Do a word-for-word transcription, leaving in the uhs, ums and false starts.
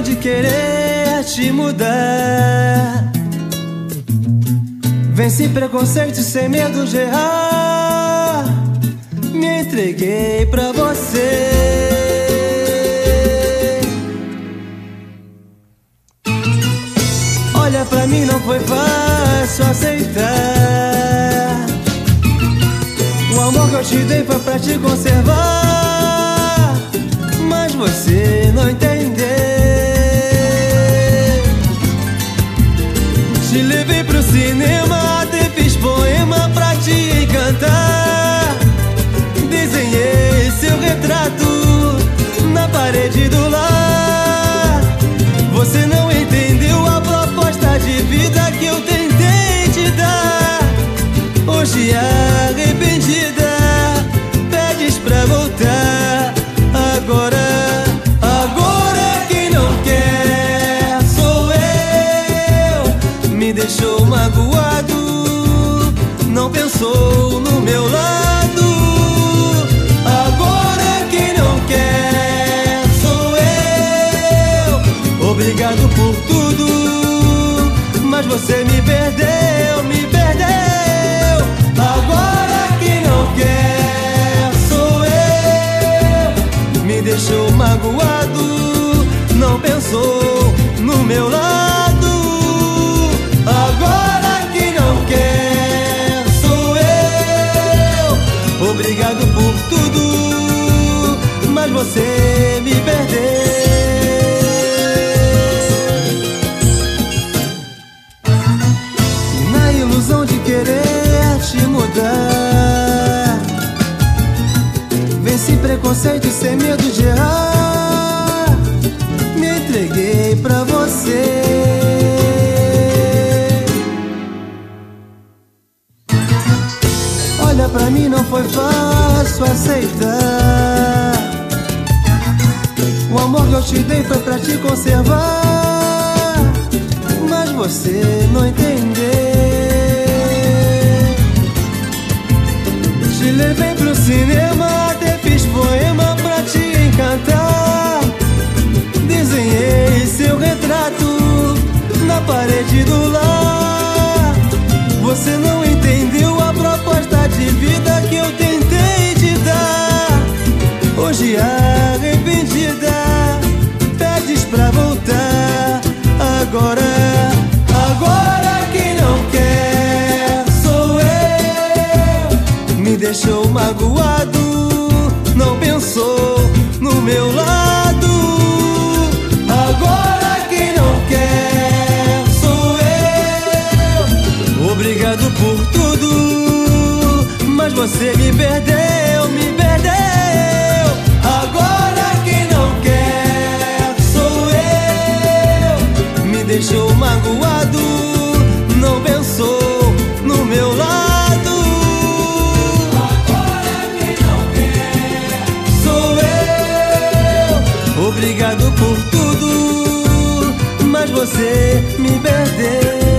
de querer te mudar. Vem sem preconceito, sem medo de errar. Me entreguei pra você. Olha pra mim, não foi fácil aceitar. O amor que eu te dei foi pra te conservar, mas você não entendeu. Te levei pro cinema, até fiz poema pra te encantar. Desenhei seu retrato na parede do lar. Você não entendeu a proposta de vida que eu tentei te dar. Hoje arrependida, pedes pra voltar. Agora, agora quem não quer sou eu. Me deixou magoado, não pensou no meu lado. Agora quem não quer sou eu. Obrigado por tudo, mas você me perdeu, me perdeu. Agora quem não quer sou eu. Me deixou magoado, não pensou no meu lado. Agora quem não quer sou eu. Obrigado por tudo, mas você me perdeu. Na ilusão de querer te mudar, vem sem preconceito e sem medo de errar. Me entreguei pra você. Olha pra mim, não foi fácil aceitar. O amor que eu te dei foi pra te conservar, mas você não entendeu. Te levei pro cinema, até fiz poema pra te encantar. Desenhei seu retrato na parede do lar. Você não entendeu a proposta de vida que eu tentei te dar. Hoje arrependida, pedes pra voltar. Agora, agora quem não quer sou eu. Me deixou magoado, não pensou no meu lado. Agora quem não quer sou eu. Obrigado por tudo, mas você me perdeu, me perdeu. Agora quem não quer sou eu. Me deixou magoado, não pensou no meu lado. Agora quem não quer Sou eu. Obrigado por tudo, mas você me perdeu.